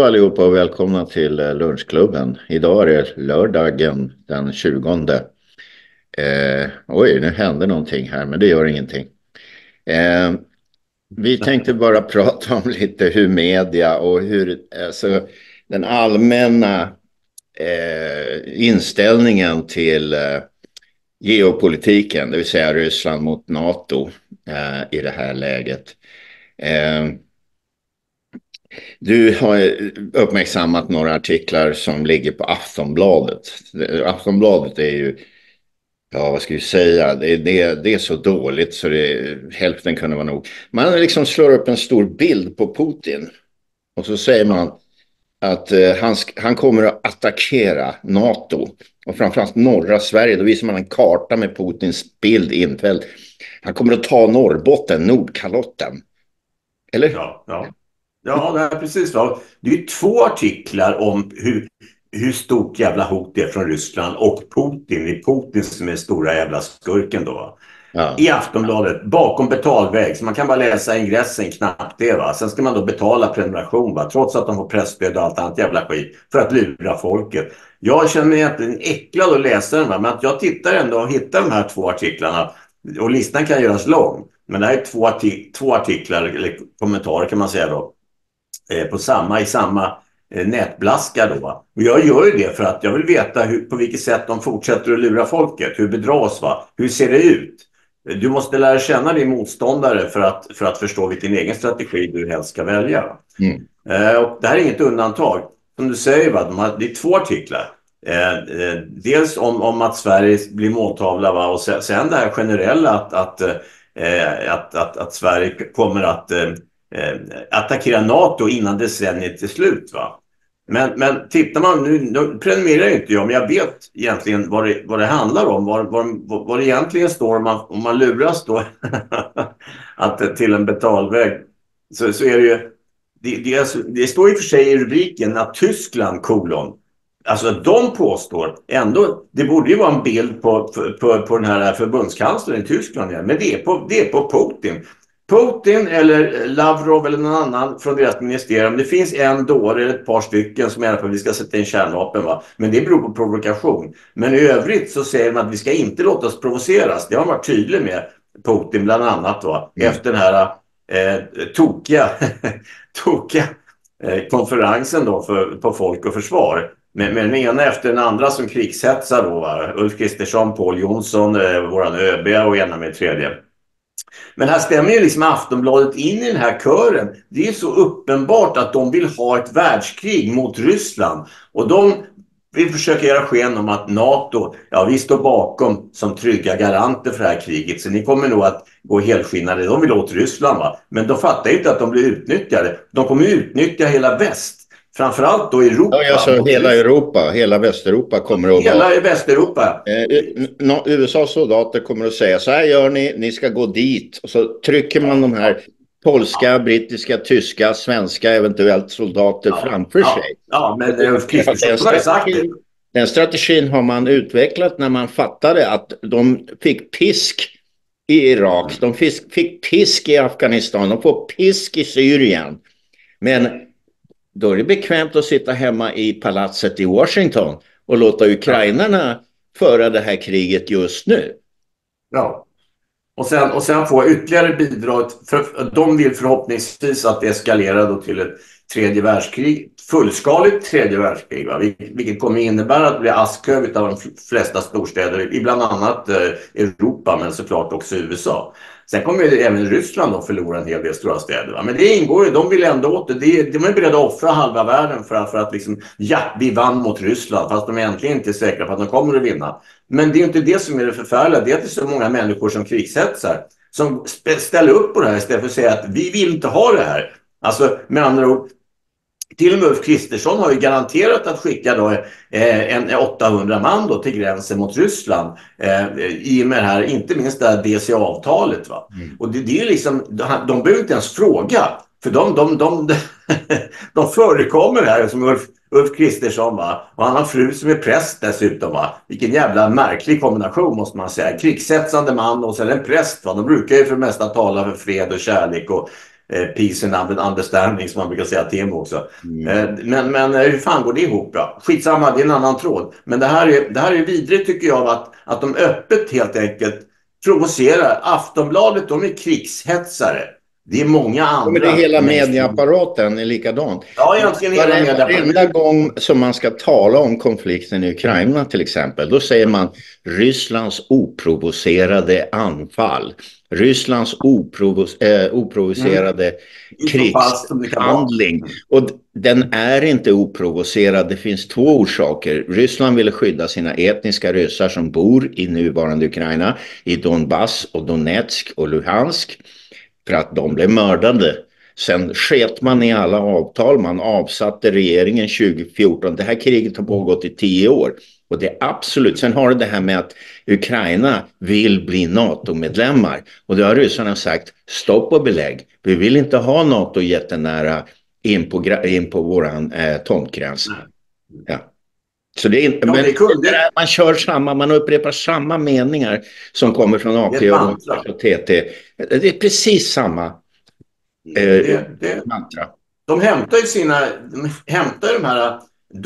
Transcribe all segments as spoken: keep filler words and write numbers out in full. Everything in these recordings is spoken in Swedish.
allihopa och välkomna till eh, lunchklubben. Idag är det lördagen den tjugonde. Eh, oj, nu händer någonting här, men det gör ingenting. Eh, vi tänkte bara prata om lite hur media och hur alltså, den allmänna eh, inställningen till eh, geopolitiken, det vill säga Ryssland mot NATO eh, i det här läget. Eh, Du har uppmärksammat några artiklar som ligger på Aftonbladet. Aftonbladet är ju, ja vad ska vi säga, det, det, det är så dåligt så det, hälften kunde vara nog. Man liksom slår upp en stor bild på Putin och så säger man att eh, han, han kommer att attackera NATO och framförallt norra Sverige. Då visar man en karta med Putins bild infälld. Han kommer att ta Norrbotten, Nordkalotten. Eller? Ja, ja. Ja, det är precis. Va? Det är ju två artiklar om hur, hur stort jävla hot det är från Ryssland och Putin. Det är Putin som är stora jävla skurken då. Ja. I Aftonbladet, bakom betalväg. Så man kan bara läsa ingressen, knappt det va. Sen ska man då betala prenumeration va. Trots att de får pressstöd och allt annat jävla skit. För att lura folket. Jag känner mig egentligen äcklad att läsa den va. Men att jag tittar ändå och hittar de här två artiklarna. Och listan kan göras lång. Men det här är två, artik- två artiklar, eller kommentarer kan man säga då. På samma, i samma eh, nätblaskar då. Va? Och jag gör ju det för att jag vill veta hur, på vilket sätt de fortsätter att lura folket. Hur bedras va? Hur ser det ut? Du måste lära känna din motståndare för att, för att förstå vilken egen strategi du helst ska välja. Mm. Eh, och det här är inget undantag. Som du säger, va? De har, det är två artiklar. Eh, eh, dels om, om att Sverige blir måltavla va? Och sen, sen det här generella att, att, eh, att, att, att Sverige kommer att eh, Eh, attackera NATO innan decenniet är slut va. Men, men tittar man nu, nu prenumererar inte jag, men jag vet egentligen vad det, vad det handlar om, vad, vad, vad det egentligen står om man, om man luras då att till en betalväg så, så är det ju det, det, är, det står i och för sig i rubriken att Tyskland kolon alltså de påstår ändå, det borde ju vara en bild på, på, på den här förbundskanslern i Tyskland men det är på, det är på Putin Putin eller Lavrov eller någon annan från deras ministerium. Det finns en dåre eller ett par stycken som är för att vi ska sätta in kärnvapen va. Men det beror på provokation. Men i övrigt så säger man att vi ska inte låta oss provoceras. Det har varit tydligt med Putin bland annat va. Mm. Efter den här eh, tokiga, tokiga eh, konferensen då för, på folk och försvar. Men, men den ena efter den andra som krigshetsar då va. Ulf Kristersson, Paul Jonsson, eh, våran ÖB och ena med tredje. Men här stämmer ju liksom Aftonbladet in i den här kören. Det är så uppenbart att de vill ha ett världskrig mot Ryssland. Och de vill försöka göra sken om att NATO, ja vi står bakom som trygga garanter för det här kriget. Så ni kommer nog att gå helskinnade. De vill åt Ryssland va. Men de fattar ju inte att de blir utnyttjade. De kommer utnyttja hela väst. Framförallt då Europa. Ja, jag sa hela Europa, hela Västeuropa kommer att Hela vara... Västeuropa. Eh, U S A:s soldater kommer att säga så här gör ni, ni ska gå dit. Och så trycker man de här polska, ja. brittiska, tyska, svenska eventuellt soldater ja. framför ja. sig. Ja, men det är den, strategin, den strategin har man utvecklat när man fattade att de fick pisk i Irak. De fick, fick pisk i Afghanistan. De får pisk i Syrien. Men då är det bekvämt att sitta hemma i palatset i Washington och låta ukrainarna föra det här kriget just nu. Ja, och sen, och sen få ytterligare bidrag. För, de vill förhoppningsvis att det eskalerar då till ett tredje världskrig. Fullskaligt tredje världskrig. Va? Vilket kommer innebära att det blir askhög av de flesta storstäder i bland annat eh, Europa men såklart också U S A. Sen kommer ju även Ryssland att förlora en hel del stora städer. Va? Men det ingår ju, de vill ändå åt det. De är beredda att offra halva världen för att, för att liksom, ja, vi vann mot Ryssland. Fast de är egentligen inte säkra på att de kommer att vinna. Men det är ju inte det som är det förfärliga. Det är att det är så många människor som krigshetsar. Som ställer upp på det här istället för att säga att vi vill inte ha det här. Alltså med andra ord. Till och med Ulf Kristersson har ju garanterat att skicka då, eh, en åttahundra man då till gränsen mot Ryssland eh, i och med det här, inte minst det här D C A-avtalet va. Mm. Och det, det är ju liksom, de, de behöver inte ens fråga för de, de, de, de, de förekommer här som Ulf, Ulf Kristersson va. Och han har fru som är präst dessutom va. Vilken jävla märklig kombination måste man säga. Krigshetsande man och sen en präst va. De brukar ju för det mesta tala för fred och kärlek och eh, peace and understanding som man brukar säga till också. Mm. Eh, men, men hur fan går det ihop? Ja? Skitsamma, det är en annan tråd. Men det här är, det här är vidrigt tycker jag, att, att de öppet helt enkelt provocerar. Aftonbladet, de är krigshetsare. Det är många andra. Men det hela medieapparaten är likadan. Ja, egentligen hela medieapparaten. Varenda gång som man ska tala om konflikten i Ukraina till exempel, då säger man Rysslands oprovocerade anfall. Rysslands oprovos eh, oprovocerade mm. krigshandling. Och den är inte oprovocerad. Det finns två orsaker. Ryssland ville skydda sina etniska ryssar som bor i nuvarande Ukraina, i Donbass och Donetsk och Luhansk, för att de blev mördade. Sen sket man i alla avtal. Man avsatte regeringen tjugo fjorton. Det här kriget har pågått i tio år. Och det är absolut. Sen har det det här med att Ukraina vill bli NATO-medlemmar. Och det har ryssarna sagt, stopp och belägg. Vi vill inte ha NATO jättenära in på, in på våran eh, tomtgräns. Ja. Så det är inte, ja, men det kunde... det man kör samma, man upprepar samma meningar som kommer från A P och, och T T. Det är precis samma eh, det, det, mantra. De hämtar ju sina, de hämtar de här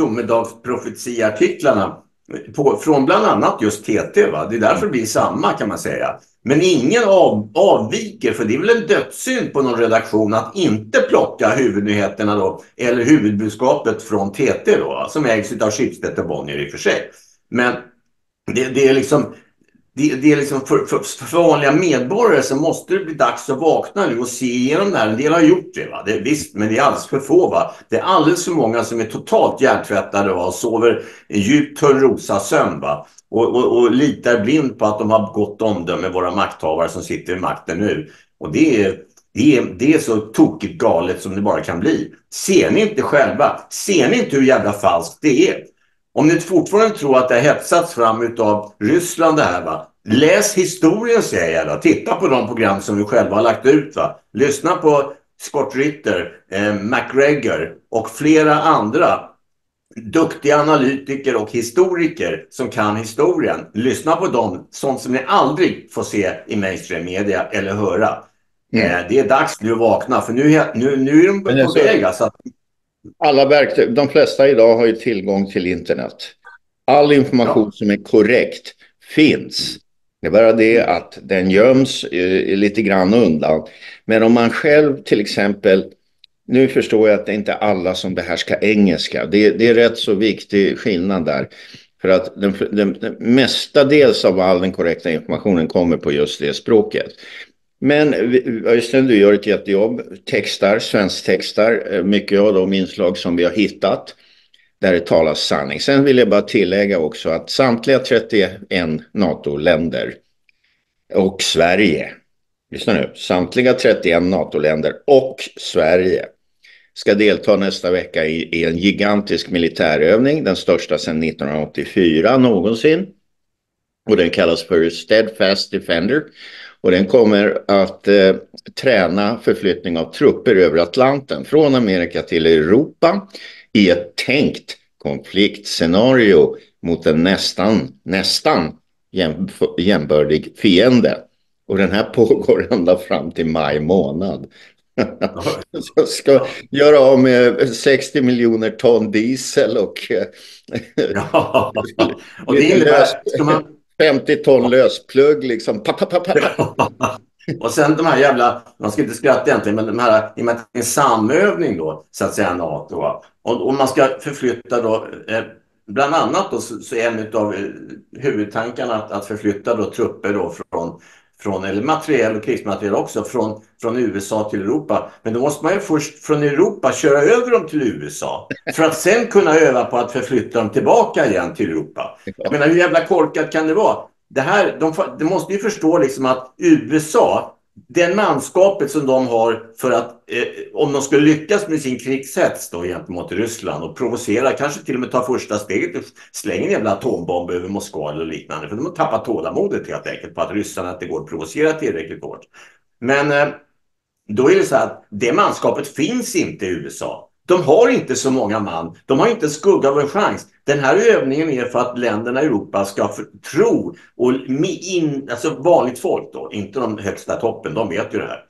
domedagsprofetiartiklarna på, från bland annat just T T. Va? Det är därför det blir samma, kan man säga. Men ingen av, avviker, för det är väl en dödssynd på någon redaktion att inte plocka huvudnyheterna då, eller huvudbudskapet från T T då, som ägs av Schibsted och Bonnier i och för sig. Men det, det är liksom, det, det är liksom för, för, för vanliga medborgare så måste det bli dags att vakna nu och se igenom det här. En del har gjort det, va? Det är visst, men det är alldeles för få. Va? Det är alldeles för många som är totalt hjärntvättade och sover en djup Törnrosa sömn. Va? Och, och, och litar blind på att de har gott omdöme, våra makthavare som sitter i makten nu. Och det är, det, är, det är så tokigt galet som det bara kan bli. Ser ni inte själva? Ser ni inte hur jävla falskt det är? Om ni fortfarande tror att det har hetsats fram utav Ryssland det här, va? Läs historien, säger jag då. Titta på de program som vi själva har lagt ut, va? Lyssna på Scott Ritter, eh, McGregor och flera andra duktiga analytiker och historiker som kan historien. Lyssna på dem, sånt som ni aldrig får se i mainstream media eller höra. Mm. Eh, det är dags nu att vakna, för nu, nu, nu är de på väg. Alltså. Alla verktyg, de flesta idag har ju tillgång till internet. All information ja. som är korrekt finns. Det är bara det att den göms eh, lite grann undan. Men om man själv till exempel, nu förstår jag att det inte är alla som behärskar engelska. Det, det är rätt så viktig skillnad där. För att den, den, den mestadels av all den korrekta informationen kommer på just det språket. Men Öystein, du gör ett jättejobb. Textar, svensktextar, mycket av de inslag som vi har hittat där det talas sanning. Sen vill jag bara tillägga också att samtliga trettioen NATO-länder och Sverige, lyssna nu, samtliga trettioen NATO-länder och Sverige ska delta nästa vecka i, i en gigantisk militärövning, den största sedan nittonhundraåttiofyra någonsin. Och den kallas för Steadfast Defender. Och den kommer att eh, träna förflyttning av trupper över Atlanten från Amerika till Europa i ett tänkt konfliktscenario mot en nästan, nästan jäm, jämbördig fiende. Och den här pågår ända fram till maj månad. Så ska göra av med sextio miljoner ton diesel och, ja. Och det innebär ska man femtio ton lösplugg liksom. Pa, pa, pa, pa. Och sen de här jävla, man ska inte skratta egentligen, men de här, i och med att det är en samövning då, så att säga NATO. Och, och man ska förflytta då, eh, bland annat då, så, så är en av eh, huvudtankarna att, att förflytta då trupper då från, från, eller materiell och krigsmateriel också, från, från U S A till Europa. Men då måste man ju först från Europa köra över dem till U S A. För att sen kunna öva på att förflytta dem tillbaka igen till Europa. Jag menar, hur jävla korkat kan det vara? Det här, de, de måste ju förstå liksom att U S A, den manskapet som de har för att eh, om de skulle lyckas med sin krigshets då gentemot Ryssland och provocera, kanske till och med ta första steget och slänga en jävla atombomb över Moskva eller liknande, för de har tappat tålamodet helt enkelt på att ryssarna inte går att provocera tillräckligt hårt. Men eh, då är det så att det manskapet finns inte i U S A. De har inte så många man. De har inte en skugga av en chans. Den här övningen är för att länderna i Europa ska tro och in, alltså vanligt folk då, inte de högsta toppen, de vet ju det här.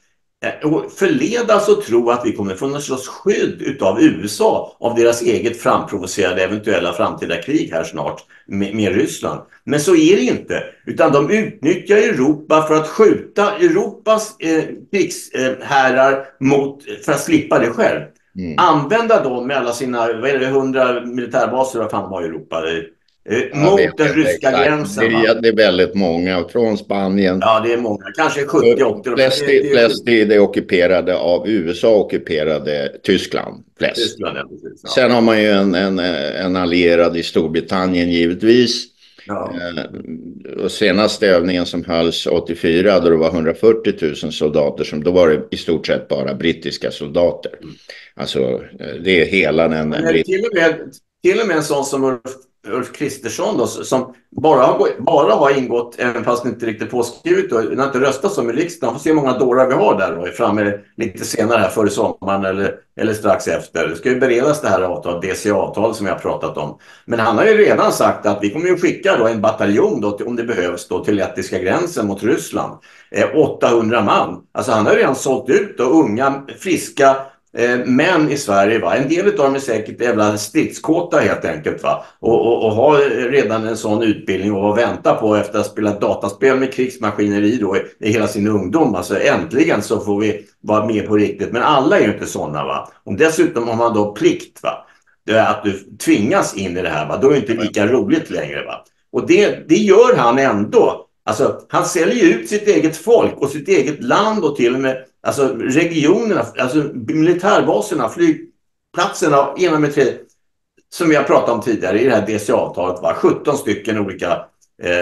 och förledas och tro att vi kommer få något slags skydd utav U S A av deras eget framprovocerade eventuella framtida krig här snart med, med Ryssland. Men så är det inte, utan de utnyttjar Europa för att skjuta Europas eh, krigsherrar mot, för att slippa det själv. Mm. Använda dem med alla sina, vad är det, hundra militärbaser vad fan har i Europa eh, ja, mot den ryska exakt. gränsen. Det är, det är väldigt många från Spanien. Ja, det är många, kanske sjuttio åttio. Flest, det, det, flest det, det är ockuperade av U S A, ockuperade Tyskland. Flest. Tyskland ja, precis, ja. Sen har man ju en, en, en allierad i Storbritannien givetvis. Ja. Och senaste övningen som hölls åttiofyra då det var hundrafyrtio tusen soldater, som då var det i stort sett bara brittiska soldater. Mm. Alltså det är hela den... Men till, och med, till och med en sån som Ulf, Ulf Kristersson då, som bara har, bara har ingått, även fast inte riktigt påskrivet och när inte röstat som i riksdagen, får se hur många dårar vi har där då, framme lite senare här före sommaren eller, eller strax efter. Det ska ju beredas det här avtalet, D C A-avtalet som jag har pratat om. Men han har ju redan sagt att vi kommer ju skicka då en bataljon då, om det behövs då, till lettiska gränsen mot Ryssland. Eh, åttahundra man. Alltså han har ju redan sålt ut då, unga, friska eh, män i Sverige. Va? En del av dem är säkert jävla stridskåta helt enkelt. Va? Och, och, och har redan en sån utbildning och vänta på efter att ha spelat dataspel med krigsmaskineri då, i, i hela sin ungdom. Alltså äntligen så får vi vara med på riktigt. Men alla är ju inte sådana. Va? Och dessutom har man då plikt, va? Det är att du tvingas in i det här. Va? Då är det inte lika roligt längre. Va? Och det, det gör han ändå. Alltså, han säljer ut sitt eget folk och sitt eget land och till och med alltså, regionerna, alltså militärbaserna, flygplatserna, ena med tre, som vi har pratat om tidigare i det här D C A-avtalet, var sjutton stycken olika eh,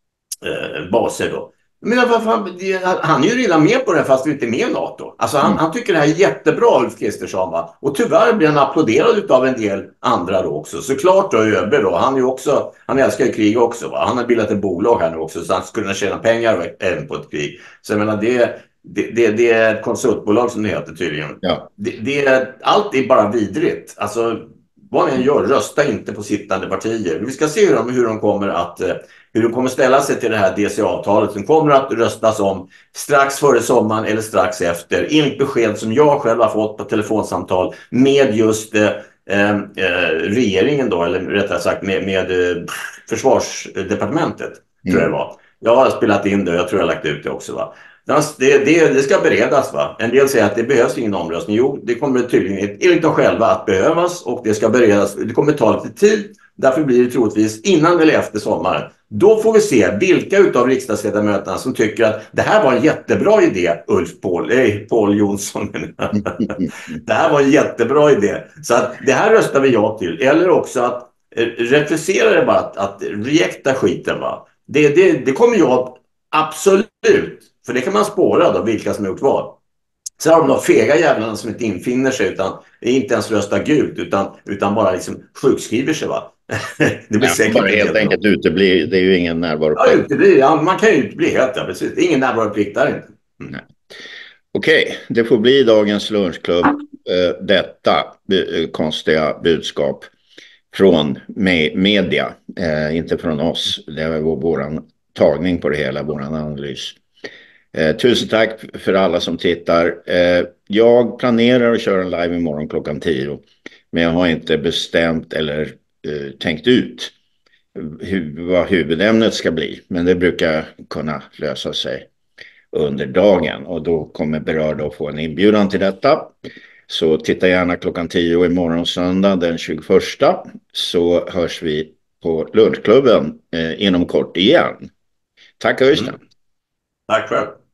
eh, baser då. Men han är ju redan med på det fast vi inte är med i NATO. Alltså han, mm. han tycker det här är jättebra, Ulf Kristersson, va? Och tyvärr blir han applåderad av en del andra då också. Såklart då Öberg då, han är ju också, han älskar ju krig också, va? Han har bildat ett bolag här nu också så han skulle kunna tjäna pengar även på ett krig. Så jag menar det, det, det, det är ett konsultbolag som det heter tydligen. Ja. Det, det, allt är bara vidrigt. Alltså vad ni än gör, rösta inte på sittande partier. Vi ska se hur de, hur de kommer att hur de kommer ställa sig till det här D C A-avtalet som kommer att röstas om strax före sommaren eller strax efter. Enligt besked som jag själv har fått på telefonsamtal med just eh, eh, regeringen då, eller rättare sagt med, med eh, försvarsdepartementet, mm. tror jag det var. Jag har spelat in det och jag tror jag har lagt ut det också, va. Det, det, det ska beredas, va. En del säger att det behövs ingen omröstning. Jo, det kommer tydligen enligt dem själva att behövas och det ska beredas. Det kommer ta lite tid. Därför blir det troligtvis innan eller efter sommaren. Då får vi se vilka utav riksdagsledamöterna som tycker att det här var en jättebra idé, Ulf Paul, eh, Paul Jonsson. Det här var en jättebra idé. Så att det här röstar vi ja till. Eller också att eh, refusera det bara, att, att rejekta skiten, va. Det, det, det kommer jag absolut. För det kan man spåra då, vilka som har gjort vad. Så har de de fega jävlarna som inte infinner sig utan inte ens röstar gult utan, utan bara liksom sjukskriver sig, va. Det blir ja, säkert bara helt enkelt uteblir, det är ju ingen närvaroplikt. Ja, uteblir, ja, man kan ju utebli helt, ja, precis. Det är ingen närvaroplikt där inte. Mm. Okej, det får bli dagens lunchklubb. Uh, detta uh, konstiga budskap från me- media, uh, inte från oss. Det var vår tagning på det hela, vår analys. Eh, tusen tack för alla som tittar. Eh, jag planerar att köra en live imorgon klockan tio. Men jag har inte bestämt eller eh, tänkt ut hu- vad huvudämnet ska bli. Men det brukar kunna lösa sig under dagen. Och då kommer berörda att få en inbjudan till detta. Så titta gärna klockan tio imorgon söndag den tjugoförsta. Så hörs vi på lunchklubben eh, inom kort igen. Tack Öystein. Mm. Tack själv.